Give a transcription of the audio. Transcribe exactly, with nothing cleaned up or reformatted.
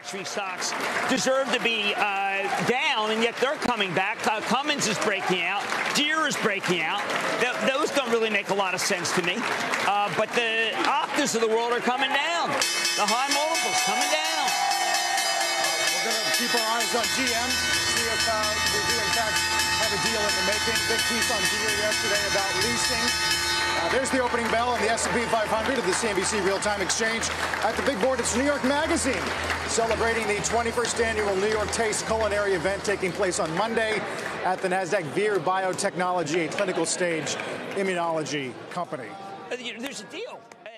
luxury stocks deserve to be uh, down, and yet they're coming back. Uh, Cummins is breaking out. Deere is breaking out. Th- those don't really make a lot of sense to me. Uh, but the Optus of the world are coming down. The high multiples coming down. We're going to keep our eyes on G M, see if uh, we do, in fact, have a deal in the making. Big piece on Deere yesterday about leasing. Uh, there's the opening bell on the S and P five hundred of the C N B C Real-Time Exchange. At the big board, it's New York Magazine, celebrating the twenty-first annual New York Taste Culinary event taking place on Monday at the Nasdaq Vir Biotechnology, a clinical stage immunology company. There's a deal.